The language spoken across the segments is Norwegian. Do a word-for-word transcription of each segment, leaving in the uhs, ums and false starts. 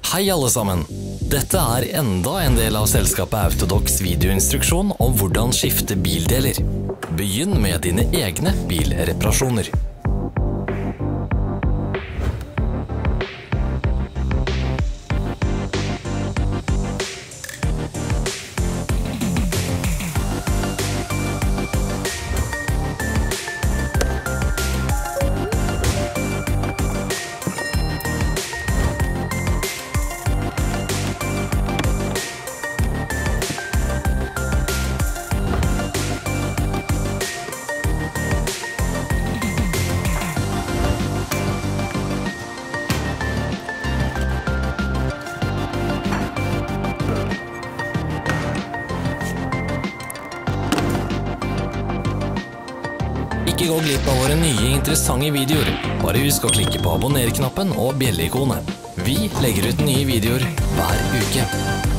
Hei alle sammen! Dette er enda en del av selskapet Autodox videoinstruksjon om hvordan skifte bildeler. Begynn med dine egne bilreparasjoner. Ikke gå glipp av våre nye interessante videoer. Bare husk å klikke på abonner-knappen og bjelle-ikonet. Vi legger ut nye videoer hver uke.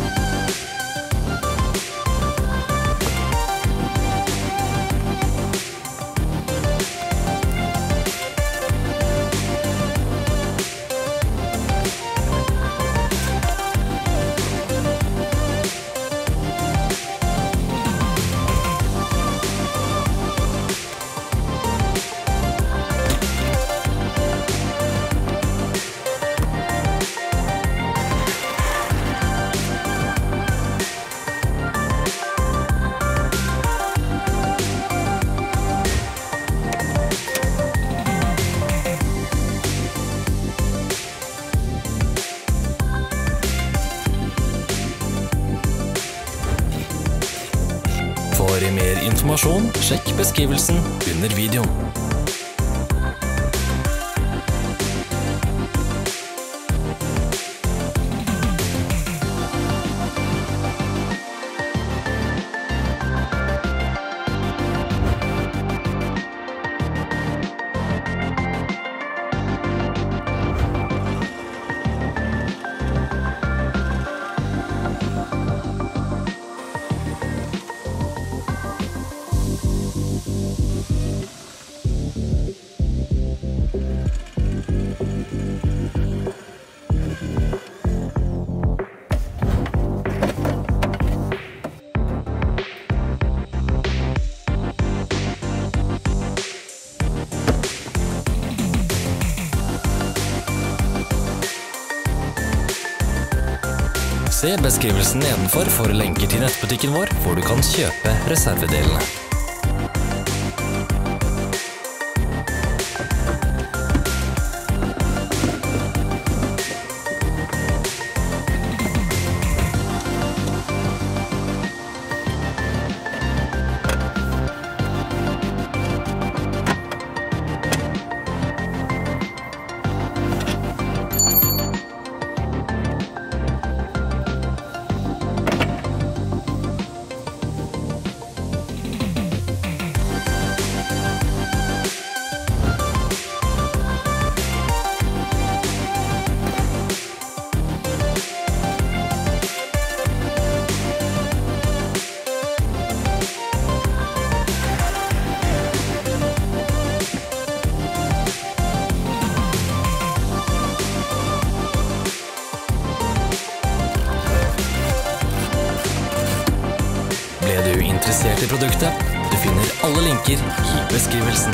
For mer informasjon, sjekk beskrivelsen under videoen. Se beskrivelsen nedenfor for lenker til nettbutikken vår, hvor du kan kjøpe reservedelene. Ble du interessert i produktet? Du finner alle linker i beskrivelsen.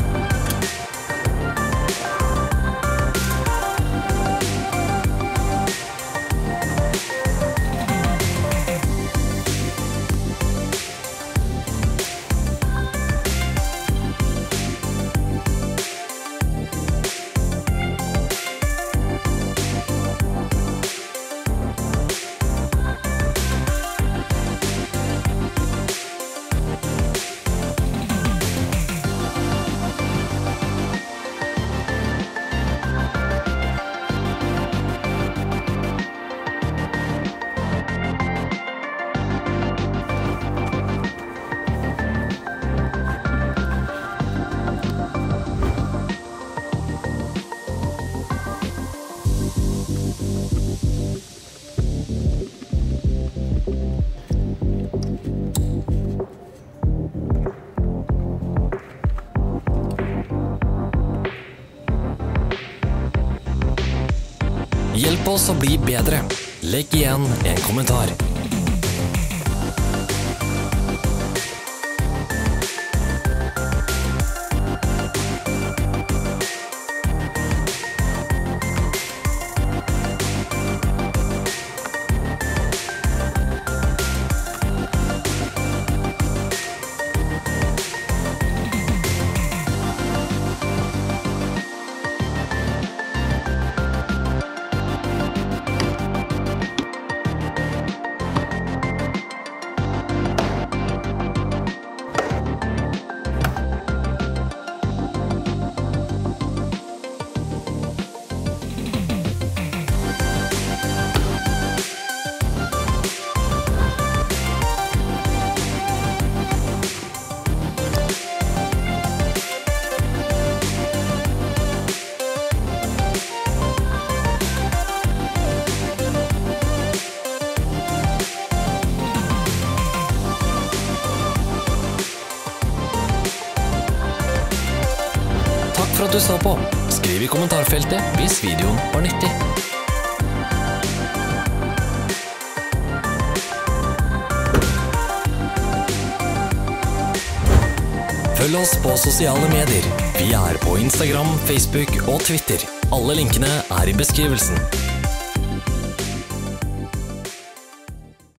Hjelp oss å bli bedre. Legg igjen en kommentar. For at du så på. Skriv i kommentarfeltet hvis videoen var nyttig. Følg oss på sosiale medier. Vi er på Instagram, Facebook og Twitter. Alle linkene er i beskrivelsen.